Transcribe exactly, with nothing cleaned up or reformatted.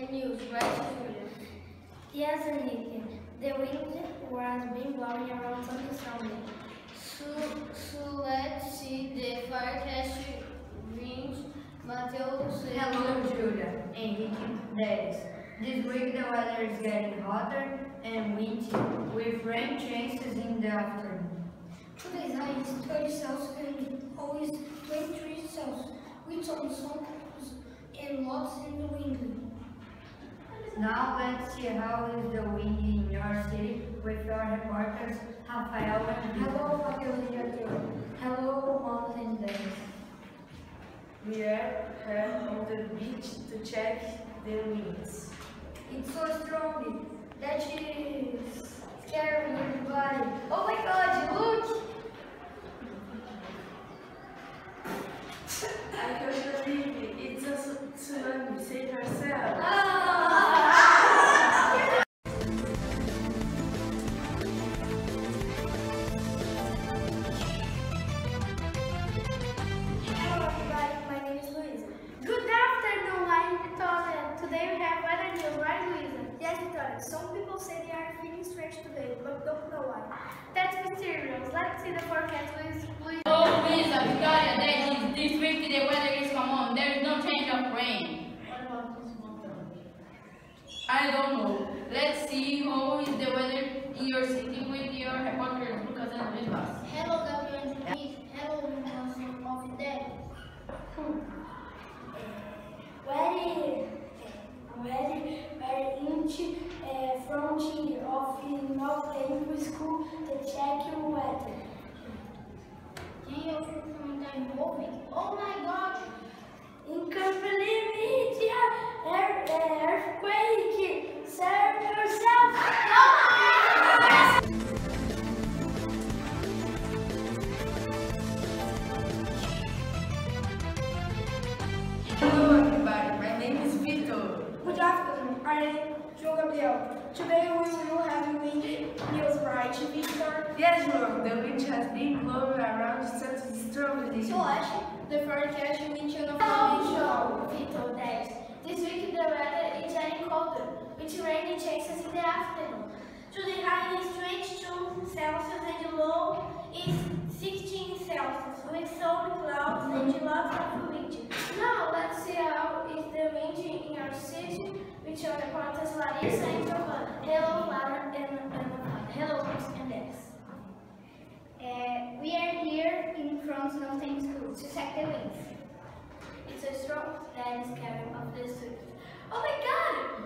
the news, right, Julia? Yes, Enrique. The wind was been blowing around Sunday. So, so let's see the forecast winds. Mateus. Hello, Julia. Enrique, Dennis. This week the weather is getting hotter and windy, with rain chances in the afternoon. Today's high is thirty Celsius and low is twenty-three Celsius, with some sun and lots in the wind. Now let's see how is the wind in your city with your reporters Rafael and Vitor. Hello, Rafael and Vitor. Hello, Mom and Dennis. We are here on the beach to check the winds. It's so strong that is scaring everybody. Oh my God, look! I can't believe it. It's a tsunami. Save yourself. Ah! Hello everybody, my name is Luisa. Good afternoon, I'm Victoria. Today we have weather news, right Luisa? Yes, Victoria. Some people say they are feeling strange today, but don't know why. That's mysterious. Let's see the forecast, please. please. Oh, Luisa, Victoria, Dennis, this week the weather is common. There is no change of rain. What about this mountain? I don't know. Let's see how is the weather in your city with your reporter Lucas and Rivas. Hello, Gabriel and Smith. Hello, Wilson of Dead. Very, very, very inch uh, frontier of North Temple School to check your weather. Quem eu fui comentar envolving? Oh my God! You can't believe it, yeah. Earth, uh, earthquake! Serve yourself! Hello everybody, my name is Vitor. Good afternoon, I'm João Gabriel. Today we will have windy news, right, Victor? Yes, João, the wind has been blowing around something strongly. So, Ash, the forecast wind chill of Hello, Vitor, Dennis. This week the weather is getting colder, with rainy chances in the afternoon. Today high is twenty-two Celsius and the low is sixteen Celsius, with some clouds and lots of wind. Now let's see how is the wind in your city, with your reporters Larissa and Giovanna. Hello, Lara and, and hello, Chris and Dennis. Uh, we are here in front of Northern School to check the winds. It's a strong that is carrying of the street. Oh my God!